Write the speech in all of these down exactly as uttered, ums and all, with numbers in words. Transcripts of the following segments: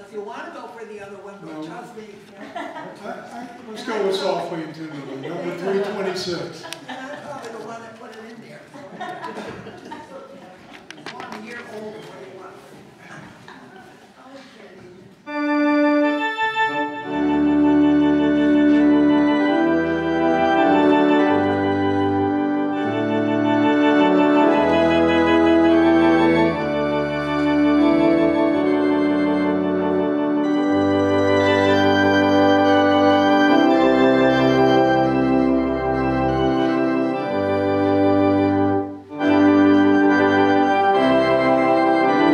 if you want to go for the other one, but No. trust me. I, I, let's go with softly and tenderly, number three twenty-six. And I'm probably the one that put it in there. One year older, what do you want? Thank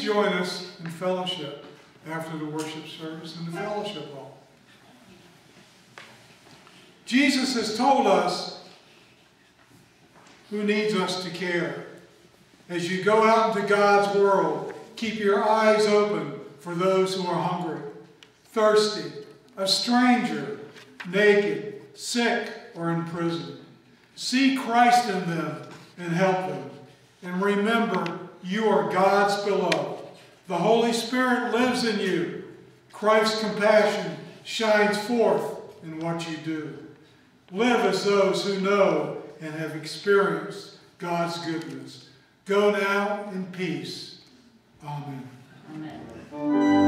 join us in fellowship after the worship service in the fellowship hall. Jesus has told us who needs us to care. As you go out into God's world, keep your eyes open for those who are hungry, thirsty, a stranger, naked, sick, or in prison. See Christ in them and help them. And remember, you are God's beloved. The Holy Spirit lives in you. Christ's compassion shines forth in what you do. Live as those who know and have experienced God's goodness. Go now in peace. Amen. Amen.